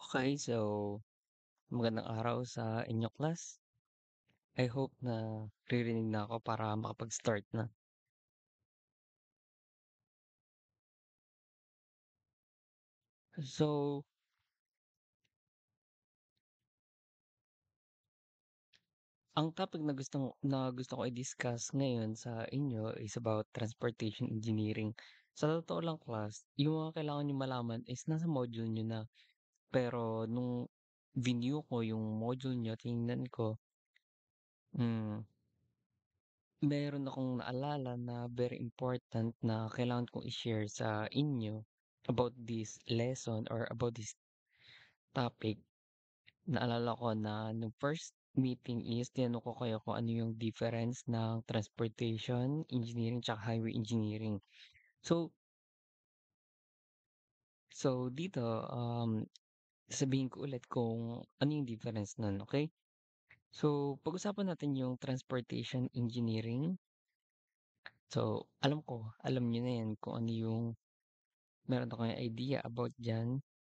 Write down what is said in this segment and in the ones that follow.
Okay, so magandang araw sa inyo class. I hope na ririnig na ako para makapag-start na. So, ang topic na gusto ko i-discuss ngayon sa inyo is about transportation engineering. Sa totoo lang class, yung mga kailangan niyong malaman is nasa module niyo na. Pero nung view ko yung module niyo, tinignan ko, hmm, meron akong naalala na very important na kailangan kong i-share sa inyo about this lesson or about this topic. Naalala ko na nung first meeting is tinanong ko kayo kung ano yung difference ng transportation engineering tsaka highway engineering. So, so dito, sasabihin ko ulit kung ano yung difference nun, okay? So, pag-usapan natin yung transportation engineering. So, alam niyo na yan kung ano yung meron ako kayong idea about diyan.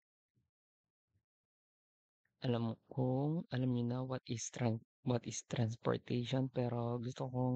Alam niyo na what is transportation, pero gusto kong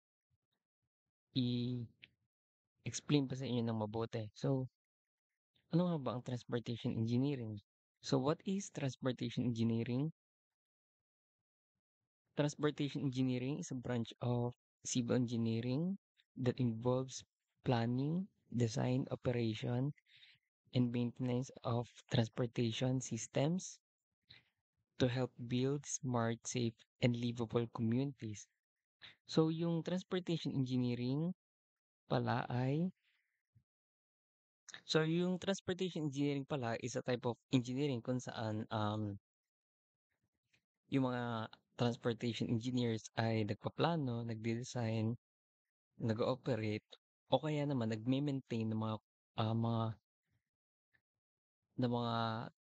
i-explain pa sa inyo ng mabuti. So, ano nga ba ang transportation engineering? So, what is transportation engineering? Transportation engineering is a branch of civil engineering that involves planning, design, operation, and maintenance of transportation systems to help build smart, safe, and livable communities. So, yung transportation engineering pala ay yung transportation engineering pala is a type of engineering kung saan yung mga transportation engineers ay nagpaplano, nagde-design, nag-ooperate, o kaya naman nagme-maintain ng mga ng mga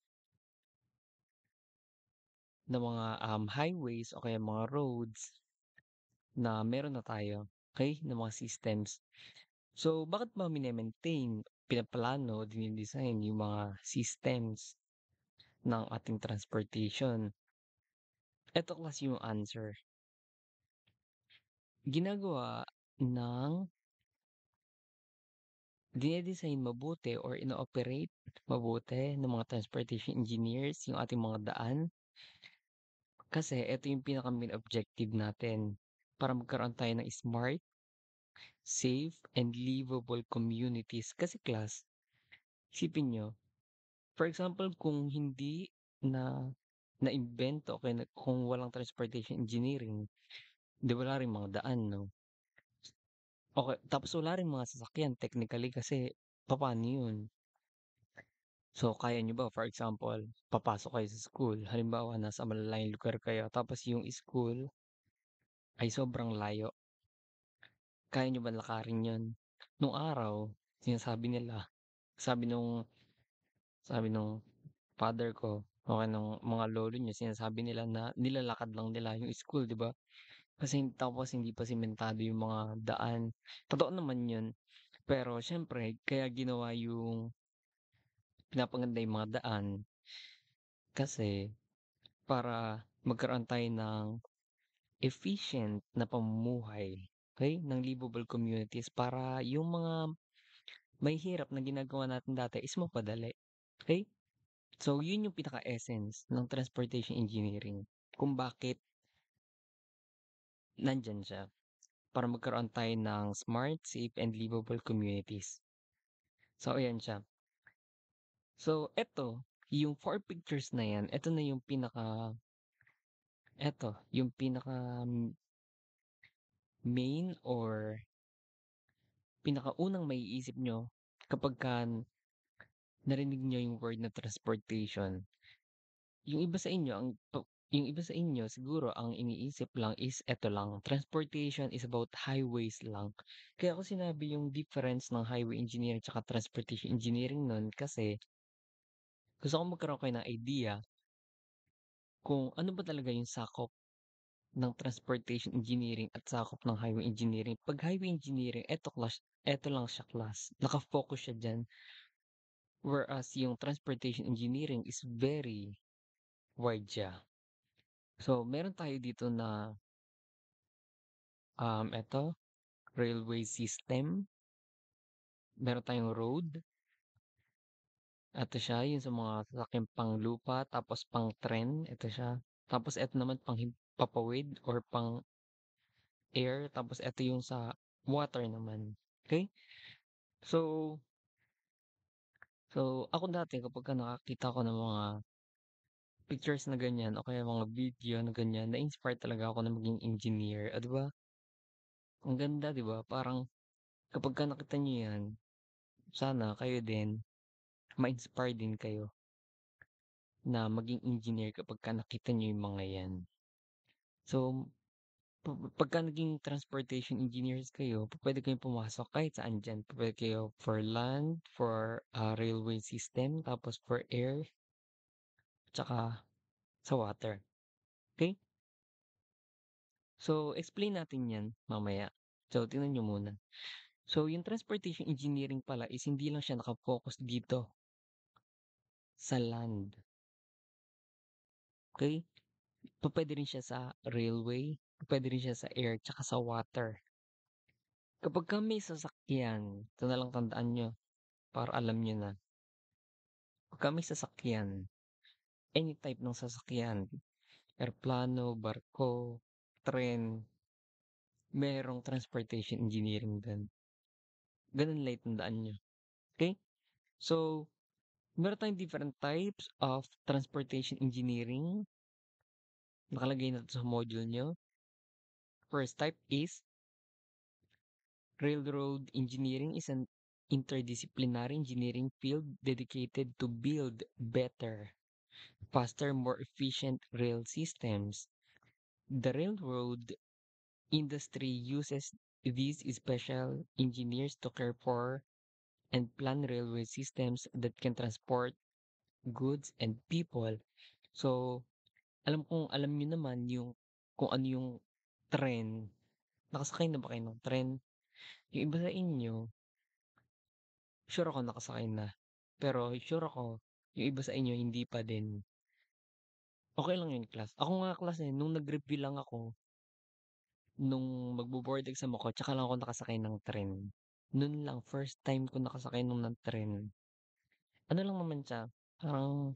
highways o kaya mga roads na meron na tayo, okay, ng mga systems. So, bakit ba mine-maintain, pinaplano, dine-design yung mga systems ng ating transportation? Eto kasi yung answer. Ginagawa ng dine-design mabuti or ino-operate mabuti ng mga transportation engineers yung ating mga daan kasi eto yung pinaka-main objective natin para magkaroon tayo ng smart, safe, and livable communities. Kasi class, isipin niyo, for example, kung hindi na naimbento o kaya kung walang transportation engineering, 'di wala ring mga daan, 'no? Okey, tapos wala ring mga sasakyan technically kasi papaano yun? So, kaya niyo ba for example, papasok kayo sa school, halimbawa nasa malalayong lugar kayo tapos yung school ay sobrang layo, kaya niyo ba lakarin yun? Nung araw, sinasabi nila, sabi nung sabi nung father ko o kaya nung mga lolo niya, sinasabi nila na nilalakad lang nila yung school, 'di ba? Kasi tapos hindi pa sementado yung mga daan. Totoo naman yun, pero siyempre kaya ginawa yung pinapaganda yung mga daan kasi para magkaroon tayo ng efficient na pamumuhay, okey, ng livable communities para yung mga mahihirap na ginagawa natin dati is mapadali, okey? So yun yung pinaka-essence ng transportation engineering kung bakit nandiyan siya, para magkaroon tayo ng smart, safe, and livable communities. So ayan siya. So eto, yung 4 pictures na yan, yung pinaka main or pinakaunang maiisip niyo kapagka narinig niyo yung word na transportation. Yung iba sa inyo yung iba sa inyo siguro ang iniisip lang is eto lang, transportation is about highways lang. Kaya ako sinabi yung difference ng highway engineering tsaka transportation engineering nun kasi gusto ko magkaroon kayo ng idea kung ano ba talaga yung sakop ng transportation engineering at sakop ng highway engineering. 'Pag highway engineering, eto lang siya class, naka-focus siya diyan Whereas yung transportation engineering is very wide siya. So, meron tayo dito na, eto, railway system, meron tayong road, eto siya, yung sa mga sasakyang panglupa, tapos pang-tren, eto siya. Tapos eto naman papawid or pang-air, tapos eto yung sa water naman. Okay? So, ako dati kapagka nakakita ko ng mga pictures na ganyan o kaya mga video na ganyan, na-inspire talaga ako na maging engineer. 'Di ba? Ang ganda, 'di ba? Parang kapagka nakita niyo 'yan, sana kayo din ma-inspire din kayo na maging engineer kapagka nakita niyo yung mga 'yan. So, pagka naging transportation engineers kayo, pupuwede kayong pumasok kahit saan diyan. Pupuwede kayo for land, for, railway system, tapos for air, tsaka sa water. Okay. So, explain natin 'yan mamaya. So, tingnan niyo muna. So, yung transportation engineering pala is hindi lang siya naka-focus dito sa land, okey? Pupuwede rin siya sa railway, pupuwede rin siya sa air, tsaka sa water. Kapagka may sasakyan, ito na lang tandaan niyo para alam niyo na, pagka may sasakyan, any type ng sasakyan, eroplano, barko, tren, merong transportation engineering do'n. Gano'n lang tandaan niyo, okey? So, meron tayong different types of transportation engineering. Nakalagay na 'to sa module niyo. First type is railroad engineering is an interdisciplinary engineering field dedicated to build better, faster, more efficient rail systems. The railroad industry uses these special engineers to care for and plan railway systems that can transport goods and people. So, alam niyo naman yung kung ano yung tren. Nakasakay na ba kayo ng tren? Yung iba sa inyo, sure ako nakasakay na. Pero sure ako, yung iba sa inyo hindi pa din. Okay lang yun class. Ako nga class nung nag-review lang ako, nung magbo-board exam ako, tsaka lang ako nakasakay ng tren. Nun lang, first time ko nakasakay ng tren. Ano lang naman siya, parang,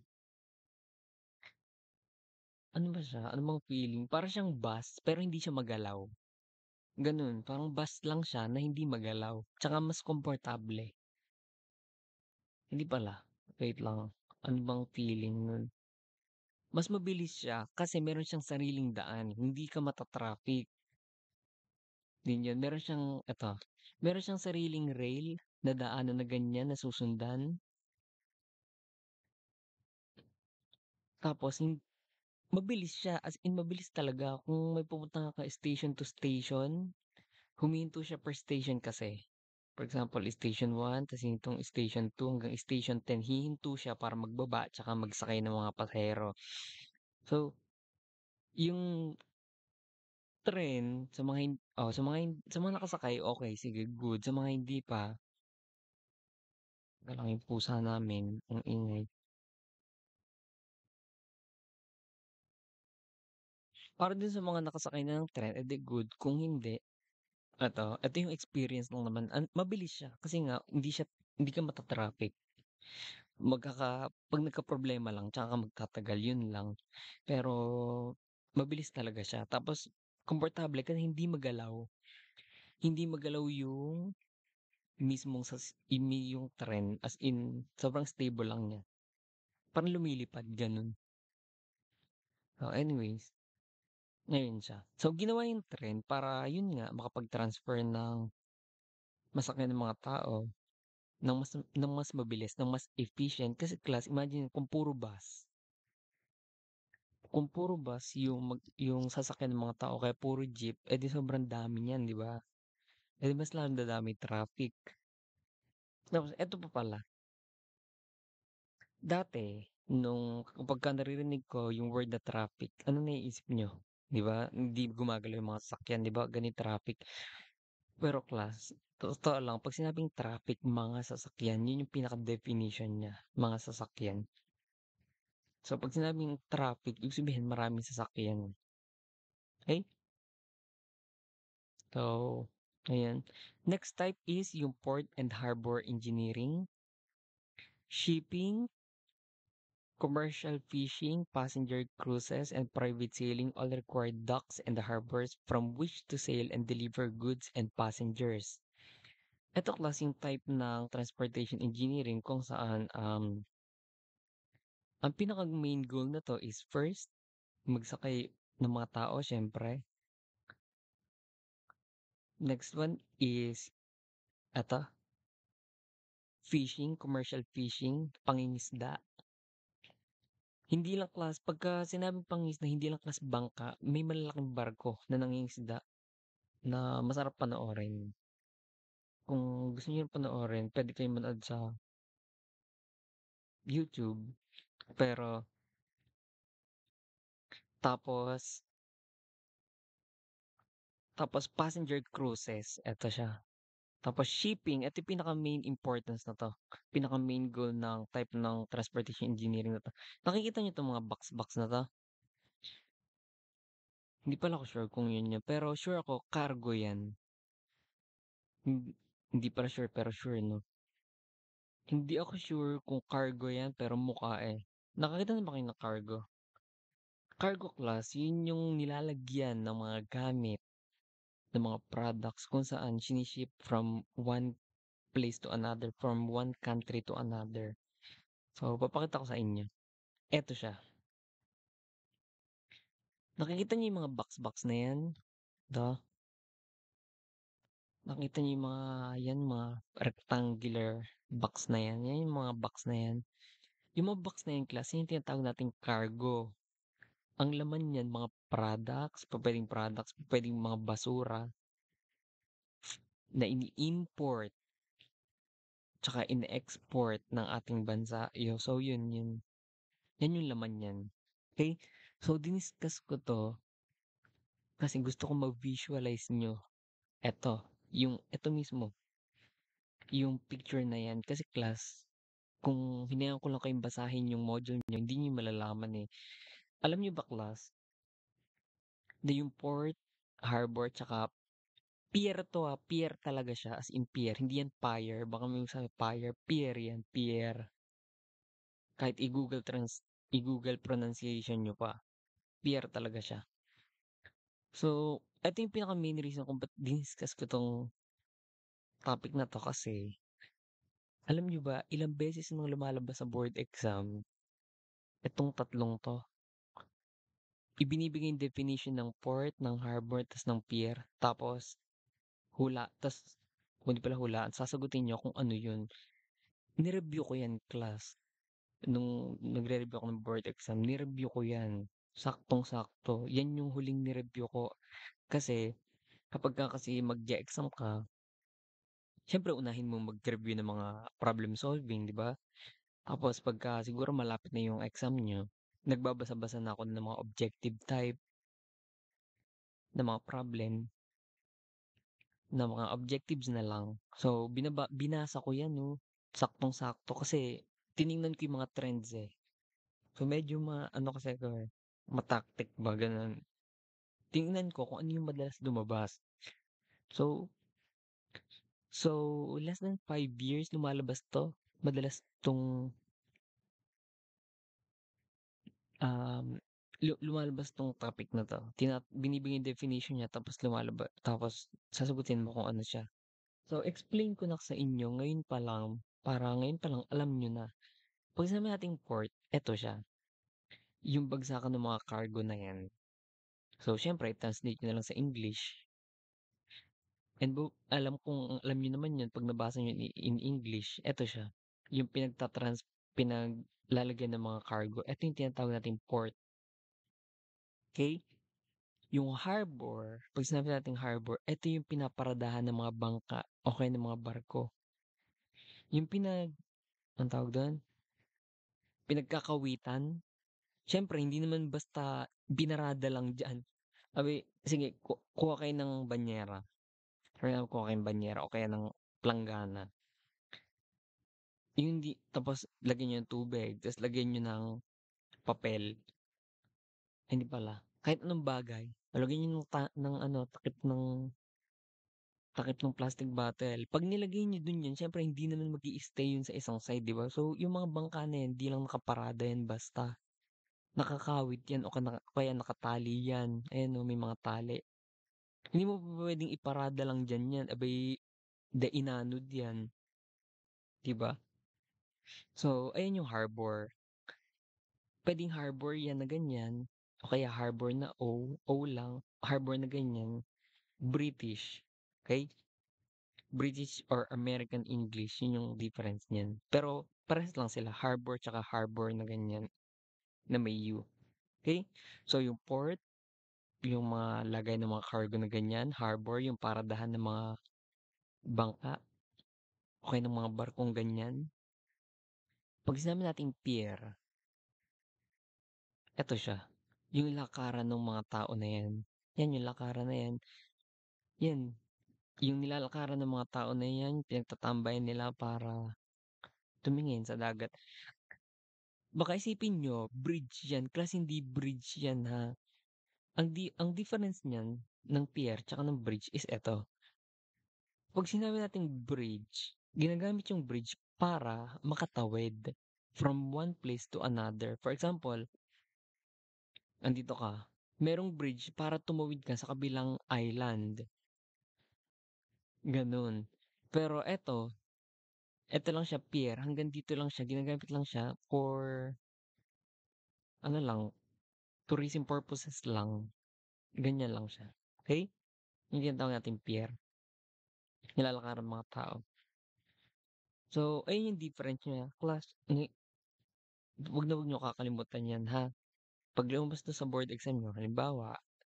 ano ba siya, ano bang feeling? Para siyang bus, pero hindi siya magalaw. Ganun, parang bus lang siya na hindi magalaw. Tsaka mas komportable. Hindi pala, wait lang. Ano bang feeling nun? Mas mabilis siya kasi meron siyang sariling daan, hindi ka mata-traffic, din yun. Meron siyang sariling rail na daanan na ganyan na susundan. Tapos mabilis siya, as in mabilis talaga. Kung may pupunta ka station to station, humihinto siya per station kasi. For example, station 1, tas hintong station 2 hanggang station 10, hihinto siya para magbaba tsaka magsakay ng mga pasahero. So, yung tren sa mga nakasakay, okey, sige, good. Sa mga hindi pa, teka lang yung pusa namin, ang ingay. Para din sa mga nakasakay na ng tren, eh, di good. Kung hindi, eto yung experience lang naman, mabilis siya kasi nga hindi ka mata-traffic. 'Pag nagkaproblema lang tsaka ka magtatagal, yun lang. Pero mabilis talaga siya tapos komportable kasi hindi magalaw yung mismong yung tren, as in sobrang stable lang niya. Parang lumilipad gano'n. Oh, anyways, ngayon siya. So, ginawa yung tren para yun nga makapag-transfer ng masakyan ng mga tao ng mas mabilis, ng mas efficient. Kasi class, imagine kung puro bus yung sasakyan ng mga tao kaya puro jeep, eh di sobrang dami niyan, 'di ba? Eh di mas lalong dadami traffic. Tapos eto pa pala, dati kapagka naririnig ko yung word na traffic, ano naiisip niyo? 'Di ba? Hindi gumagalaw yung mga sasakyan, 'di ba? Ganun traffic. Pero class, Totoo lang 'pag sinabing traffic, mga sasakyan, yun yung pinaka-definition niya, mga sasakyan. So 'pag sinabing traffic, ibig sabihin maraming sasakyan, okey? So, ayan. Next type is yung port and harbor engineering, shipping, commercial fishing, passenger cruises, and private sailing all require docks and harbors from which to sail and deliver goods and passengers. Ito klaseng type ng transportation engineering kung saan, ang pinaka-main goal na 'to is first, magsakay ng mga tao siyempre. Next one is eto, fishing, commercial fishing, pangingisda. Hindi lang pagka sinabing pangingisda, hindi lang bangka, may malalaking barko na nangingisda na masarap panoorin. Kung gusto niyo panoorin, puwede kayong manood sa YouTube. Pero tapos tapos passenger cruises, eto siya. Tapos shipping, ito yung pinaka-main importance na 'to, pinaka-main goal ng type ng transportation engineering na 'to. Nakikita niyo 'tong mga box na 'to? Hindi pala ako sure kung yun yun, pero sure ako cargo 'yan. Hindi pala sure pero sure 'no? Hindi ako sure kung cargo 'yan pero mukha, eh. Nakakita na ba kayo ng cargo? Cargo class, yun yung nilalagyan ng mga gamit, ng mga products kung saan shini-ship from one place to another, from one country to another. So, papakita ko sa inyo. Eto siya. Nakikita niyo yung mga box na 'yan, 'to? Nakita niyo yung mga 'yan, mga rectangular box na 'yan, 'yan yung mga box na 'yan. Yung mga box na 'yan class, yun yung tinatawag nating cargo. Ang laman niyan mga products, pupuwedeng mga basura na ini-import tsaka ine-export ng ating bansa. So yan yung laman niyan, okey? So diniscuss ko 'to kasi gusto ko ma-visualize niyo eto, eto mismo, yung picture na yan. Kasi class, kung hinayaan ko lang kayong basahin yung module niyo, hindi niyo malalaman, eh. Alam niyo ba class, na yung port, harbor, tsaka pier 'to, pier talaga siya, as in pier, hindi yan pier. Baka may magsabi pier, pier yan, pier. Kahit i-Google pronunciation niyo pa, pier talaga siya. So, eto yung pinaka-main reason kung ba't diniscuss ko 'tong topic na 'to kasi, alam niyo ba ilang beses nang lumalabas sa board exam itong tatlong 'to. Ibinibigay yung definition ng port, ng harbor, tas ng pier, tapos kung di pala hulaan, sasagutin niyo kung ano yun. Ni-review ko yan class, nung nagre-review ako ng board exam, ni-review ko yan. Saktong-sakto, yan yung huling ni-review ko. Kasi kapagka kasi mag-e-exam ka, siyempre unahin mong mag-review ng mga problem solving, di ba? Tapos pagka siguro malapit na yung exam niyo, nagbabasa-basa na ako ng mga objective type na mga problem, na mga objectives na lang. So binasa ko 'yan 'no, saktong-sakto kasi tiningnan ko yung mga trends, eh. So medyo ano kasi ako, eh, ma-tactic ba gano'n. Tingnan ko kung ano yung madalas lumabas. So so less than 5 years lumalabas 'to. Madalas 'tong, um, lumalabas 'tong topic na 'to. Binibigay yung definition niya tapos tapos sasagutin mo kung ano siya. So explain ko na sa inyo ngayon pa lang, para ngayon pa lang alam niyo na. 'Pag sinabi nating port, eto siya, yung bagsakan ng mga cargo na 'yan. So siyempre i-translate niyo na lang sa English, and alam niyo naman 'yun 'pag nabasa niyo in English, eto siya, yung pinaglalagyan ng mga cargo, eto yung tinatawag nating port, okey? Yung harbor, 'pag sinabi nating harbor, eto yung pinaparadahan ng mga bangka o kaya ng mga barko. Yung anong tawag dun, pinagkakawitan. Siyempre hindi naman basta binarada lang diyan. Sabi, "Sige kuha kayo ng banyera." For example, kung kayong banyera o kaya ng planggana, yung hindi tapos lagyan niyo ng tubig, ta's lagyan niyo ng papel, ay hindi pala, kahit anong bagay, lagyan niyo ng ano, takip ng plastic bottle. 'Pag nilagay niyo dun yun siyempre hindi naman mag-i-stay yun sa isang side, 'di ba? So, yung mga bangka na yan, di lang nakaparada yan basta. Nakakawit yan o kaya nakatali yan. Ayan oh, may mga tali. Hindi mo pupuwedeng iparada lang diyan yan, abay dainanod yan, 'di ba? So, ayan yung harbor. Puwedeng harbor yan na ganyan o kaya harbor na O lang, harbor na ganyan, British, okey? British or American English, yun yung difference niyan. Pero parehas lang sila, harbor tsaka harbor na ganyan, na may U, okey? So, yung port, yung mga lagay ng mga cargo na ganyan, harbor yung paradahan ng mga bangka o kaya ng mga barkong ganyan. 'Pag sinabi nating pier, eto siya, yung lakaran ng mga tao na yan. Yan yung lakaran na yan, yan, yung nilalakaran ng mga tao na yan, pinagtatambayan nila para tumingin sa dagat. Baka isipin niyo bridge yan, class hindi bridge yan, ha. Ang difference niyan ng pier tsaka ng bridge is eto, 'pag sinabi nating bridge, ginagamit yung bridge para makatawid from one place to another. For example, andito ka, merong bridge para tumawid ka sa kabilang island, gano'n. Pero eto lang siya pier, hanggang dito lang siya, ginagamit lang siya for ano lang, tourism purposes lang, ganyan lang siya, okey? Yung tinatawag nating pier, nilalakaran ng mga tao. So, ayun yung difference niya, class ni 'wag niyo kakalimutan 'yan, ha. 'Pag lumabas 'to sa board exam niyo, halimbawa,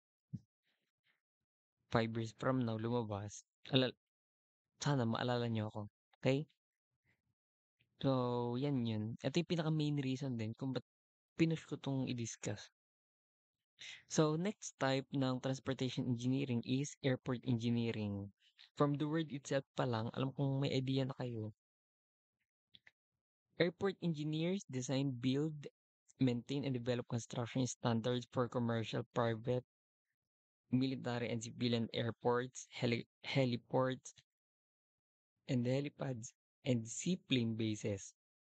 5 years from now lumabas, sana maalala niyo ako, okey? So, 'yan 'yun. Ito yung pinaka-main reason din kung ba't pinush ko 'tong i-discuss. So, next type ng transportation engineering is airport engineering. From the word itself pa lang, alam kong may idea na kayo. Airport engineers design, build, maintain, and develop construction standards for commercial, private, military, and civilian airports, heliports, and helipads, and seaplane bases.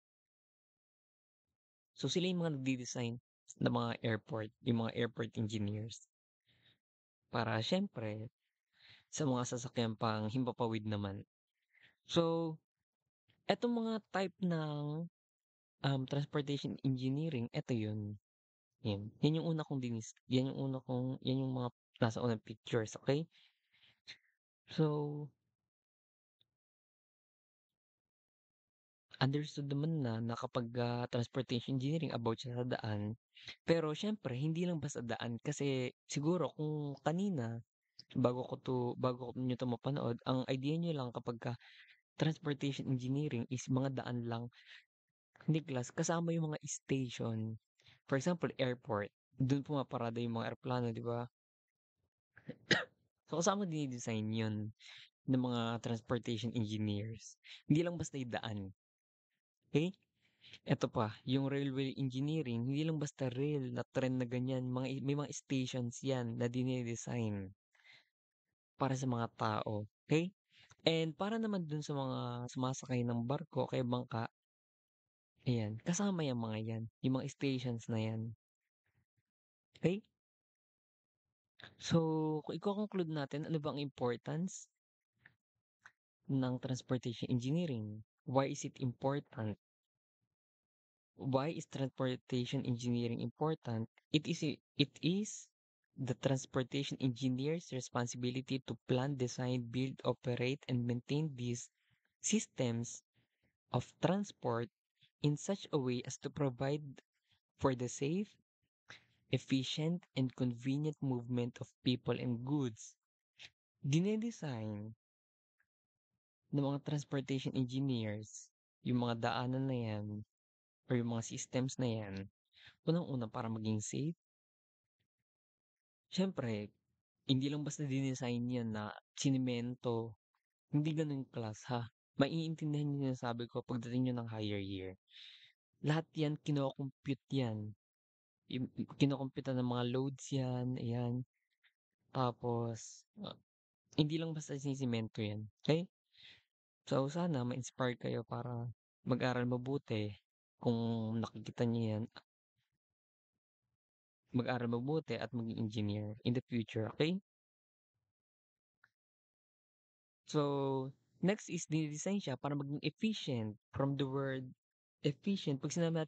So sila yung mga nagde-design ng mga airport, yung mga airport engineers. Para siyempre, sa mga sasakyan pang himpapawid naman. So, etong mga type ng transportation engineering, eto yun. Yan yung una kong yan yung mga nasa unang pictures, okay? So, understood naman na kapag, transportation engineering about siya sa daan. Pero siyempre hindi lang basta daan kasi siguro kung kanina bago niyo 'to mapanood, ang idea niyo lang kapagka transportation engineering is mga daan lang, hindi class kasama yung mga station. For example, airport, dun pumaparada yung mga eroplano, 'di ba? So, kasama dine-design yun ng mga transportation engineers. Hindi lang basta yung daan, okey? Eto pa, yung railway engineering, hindi lang basta rail na tren na ganyan, may mga stations yan na dine-design para sa mga tao, okey? And para naman dun sa mga sumasakay ng barko o kaya bangka, ayan, kasama yang mga yan, yung mga stations na yan, okey? So, kung iko-conclude natin, ano ba ang importance ng transportation engineering? Why is it important? Why is transportation engineering important? It is the transportation engineer's responsibility to plan, design, build, operate, and maintain these systems of transport in such a way as to provide for the safe, efficient, and convenient movement of people and goods. Dinedesign ng mga transportation engineers yung mga daanan na yan or yung mga systems na yan, unang-una para maging safe, siyempre Hindi lang basta dinesign yan na tsinemento, hindi gano'n yung class ha. Maiintindihan niyo yung sinasabi ko pagdating niyo ng higher year. Lahat yan kino-compute yan, kinokomputan ng mga loads yan, ayan. Tapos, hindi lang basta sinisemento yan, okey? So, sana ma-inspire kayo para mag-aral mabuti kung nakikita niyo yan, mag-aral mabuti at maging engineer in the future, okey? So, next is dine-design siya para maging efficient, from the word efficient,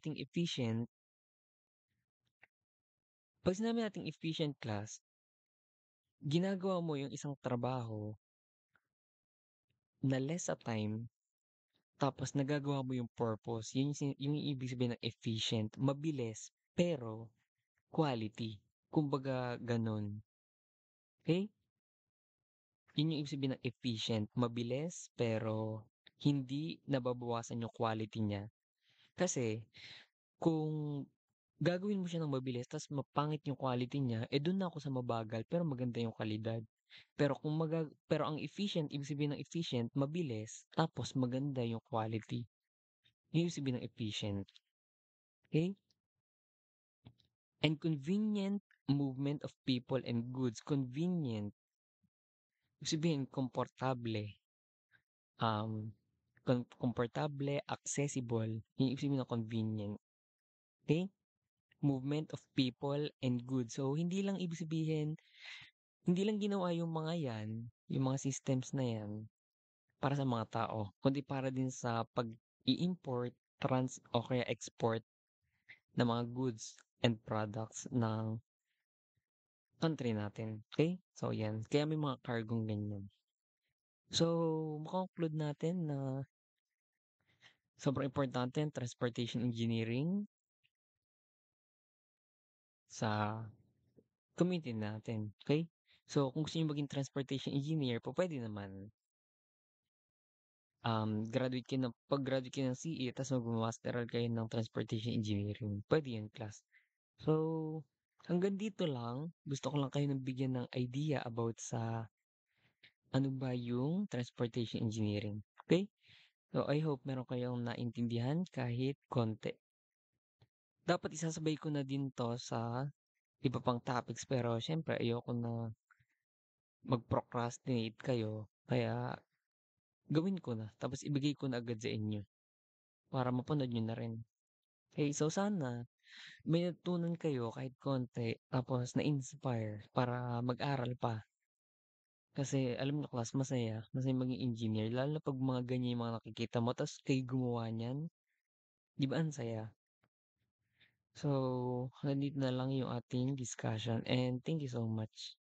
'pag sinabi nating efficient class, ginagawa mo yung isang trabaho na less sa time, tapos nagagawa mo yung purpose, yun yung ibig sabihin ng efficient, mabilis pero quality. Kumbaga gano'n, okey? Yun yung ibig sabihin ng efficient, mabilis pero hindi nababawasan yung quality niya. Kasi kung gagawin mo siya ng mabilis ta's mapangit yung quality niya, eh, dun na ako sa mabagal pero maganda yung kalidad. Pero ang efficient, ibig sabihin ng efficient, mabilis tapos maganda yung quality. Yun yung ibig sabihin ng efficient, okey? And convenient movement of people and goods. Convenient, ibig sabihin komportable, komportable, accessible, yun yung ibig sabihin ng convenient, okey? Movement of people and goods. So, hindi lang ginawa yung mga 'yan, yung mga systems na 'yan para sa mga tao, kundi para din sa pag-i-import, o kaya export ng mga goods and products ng country natin, okey? So 'yan, kaya may mga kargong ganyan. So, ma-conclude natin na sobrang importante ang transportation engineering sa community natin, okey? So, kung gusto niyong maging transportation engineer pupuwede naman. Pag-graduate kayo ng CE ta's magma-masteral kayo ng transportation engineering, puwede 'yung class. So, hanggang dito lang. Gusto ko lang kayo ng bigyan ng idea about sa ano ba 'yung transportation engineering, okey? So, I hope meron kayong naintindihan kahit konti. Dapat isasabay ko na din 'to sa iba pang topics pero siyempre ayoko na mag-procrastinate kayo kaya gawin ko na tapos ibigay ko na agad sa inyo para mapanood niyo na rin. Okay, so sana may natutunan kayo kahit konti tapos na-inspire para mag-aral pa. Kasi alam niyo class masaya maging engineer lalo na 'pag mga ganyan yung mga nakikita mo ta's kayo gumawa niyan, 'di ba ang saya? So, hanggang dito na lang yung ating discussion and thank you so much.